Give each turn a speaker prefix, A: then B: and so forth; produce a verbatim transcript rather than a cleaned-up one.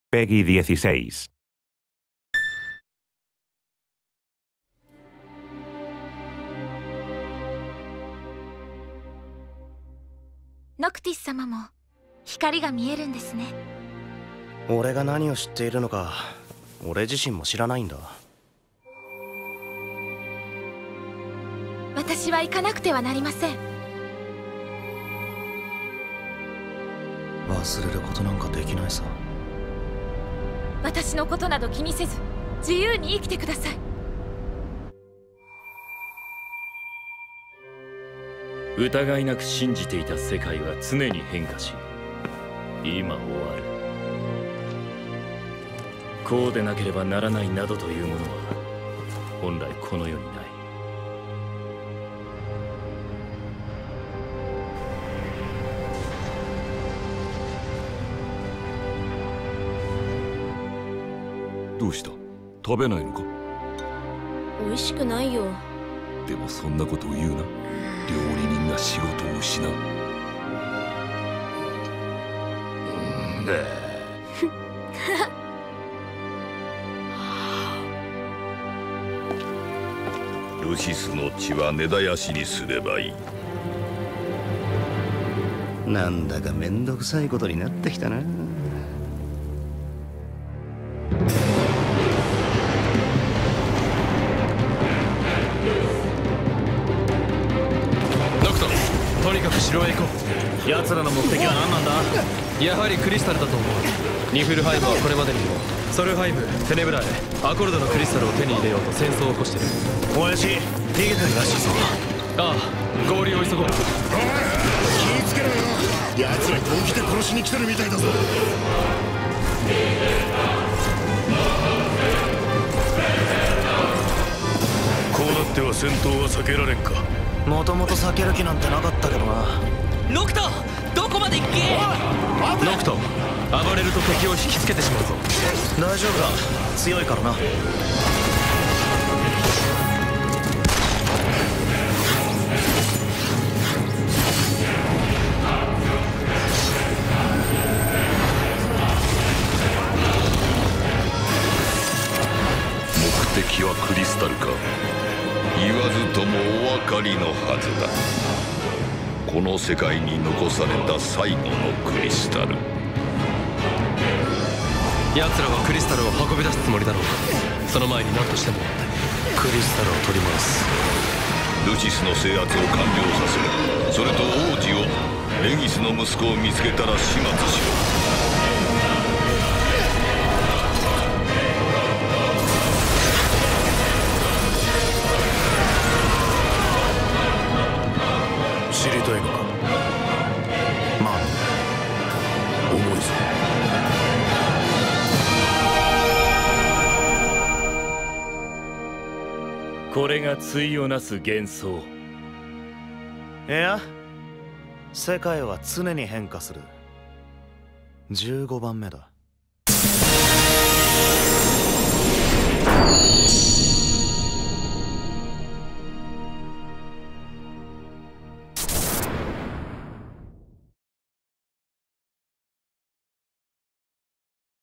A: Peggy dieciséis.
B: ノクティス様も光が見えるんですね。
C: 俺が何を知っているのか俺自身も知らないんだ。
B: 私は行かなくてはなりません。
C: 忘れることなんかできないさ。
B: 私のことなど気にせず自由に生きてください。
D: 疑いなく信じていた世界は常に変化し、今終わる。こうでなければならないなどというものは本来この世にない。
E: どうした？食べないのか？
F: 美味しくないよ。
E: でもそんなことを言うな。料理人が仕事を失う。
G: ルシスの血は根絶やしにすればいい。
C: なんだかめんどくさいことになってきたな。
H: とにかく城へ行こう。奴らの目的は何なんだ？やはりクリスタルだと思う。ニフルハイムはこれまでにもソルハイム、テネブラへアコルドのクリスタルを手に入れようと戦争を起こしてる。
C: 親父逃げてるらしいぞ。
H: ああ、合流を急ごう。おい、気
I: ぃつけろよ。奴ら本気で殺しに来てるみたいだぞ。
G: こうなっては戦闘は避けられんか。
C: もともと避ける気なんてなかったけどな。
H: ノクト、どこまで行け。ノクト、暴れると敵を引きつけてしまうぞ。
C: 大丈夫だ、強いからな。
G: 目的はクリスタルか。言わずともお分かりのはずだ。この世界に残された最後のクリスタル。
H: 奴らはクリスタルを運び出すつもりだろう。その前に何としてもクリスタルを取り戻す。
G: ルチスの制圧を完了させる。それと王子を、レギスの息子を見つけたら始末しろ。
I: 知りたいのか？まあ重いぞ。
D: これが対をなす幻想。
C: いや、世界は常に変化する。じゅうごばんめだ。